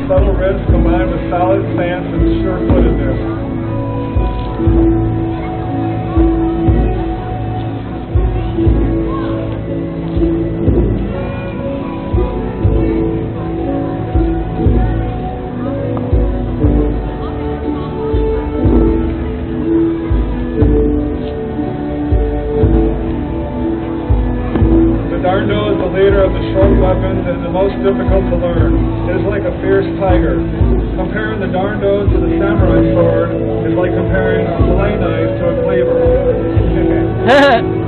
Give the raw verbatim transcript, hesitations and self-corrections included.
subtle ridge combined with solid stance and sure-footedness. The Darndo is the leader of the short weapons and the most difficult to learn. It is like a fierce tiger. Comparing the Darndo to the samurai sword is like comparing a fillet knife to a cleaver.